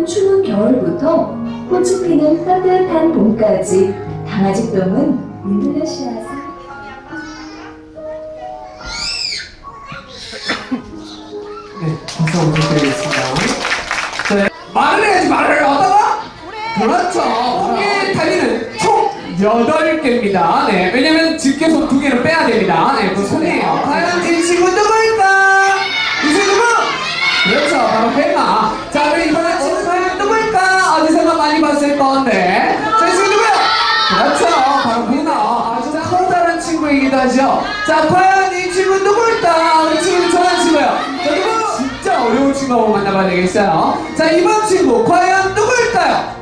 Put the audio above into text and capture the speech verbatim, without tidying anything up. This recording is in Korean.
추운 겨울부터 꽃이 피는 따뜻한 봄까지 강아지 똥은 인도네시아에서 네, 박수 부탁드리겠습니다. 네, 말을 해야지 말을 하다가 그렇죠. 거기에 달리는 총 여덟 개입니다. 네, 왜냐면 집게손 두 개를 빼야 됩니다. 네, 그 손이에요. 과연 이 친구 누구일까? 이 친구는 그렇죠, 바로 해마. 자, 그럼 이번에 친구 과연 누구일까? 어디서가 많이 봤을 건데. 자, 이 친구 누구야? 그렇죠, 바로 문어. 아주 커다란 친구이기도 하죠. 자, 과연 이 친구 누구일까? 우리 친구는 저런 친구예요. 자, 누구? 진짜 어려운 친구 한번 만나봐야 되겠어요. 자, 이번 친구 과연 누구일까요?